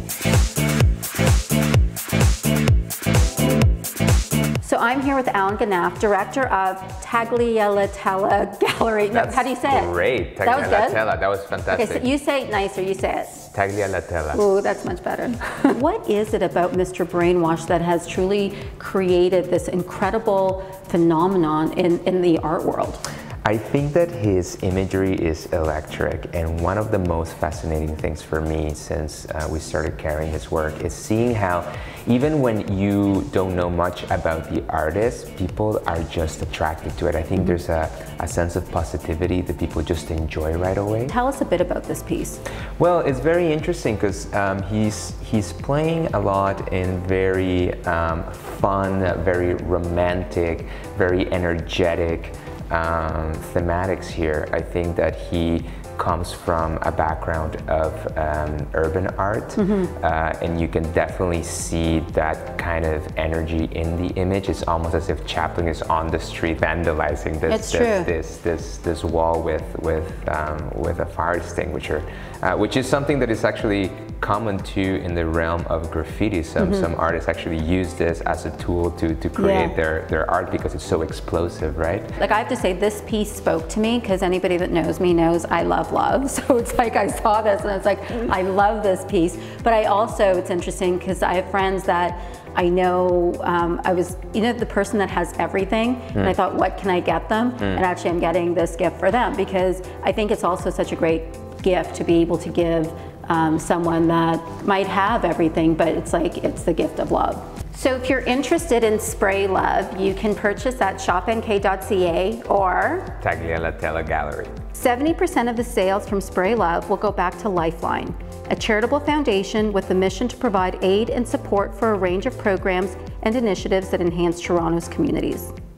So I'm here with Alan Ganaf, director of Taglialatella Gallery. No, how do you say it? Great, Taglialatella. That was fantastic. Okay, so you say it nice or you say it? Taglialatella. Ooh, that's much better. What is it about Mr. Brainwash that has truly created this incredible phenomenon in the art world? I think that his imagery is electric, and one of the most fascinating things for me since we started carrying his work is seeing how even when you don't know much about the artist, people are just attracted to it. I think there's a sense of positivity that people just enjoy right away. Tell us a bit about this piece. Well, it's very interesting because he's playing a lot in very fun, very romantic, very energetic thematics here. I think that he comes from a background of urban art, and you can definitely see that kind of energy in the image. It's almost as if Chaplin is on the street vandalizing this wall with a fire extinguisher, which is something that is actually common too in the realm of graffiti. Some artists actually use this as a tool to create their art because it's so explosive, right? Like, I have to say, this piece spoke to me because anybody that knows me knows I love love. So it's like I saw this and it's like, I love this piece. But I also, it's interesting because I have friends that I know, I was, the person that has everything, and I thought, what can I get them? And actually I'm getting this gift for them because I think it's also such a great gift to be able to give someone that might have everything, but it's like, it's the gift of love. So if you're interested in spray love, you can purchase at shopnk.ca or Taglialatella Gallery. 70% of the sales from Spray Love will go back to Lifeline, a charitable foundation with the mission to provide aid and support for a range of programs and initiatives that enhance Toronto's communities.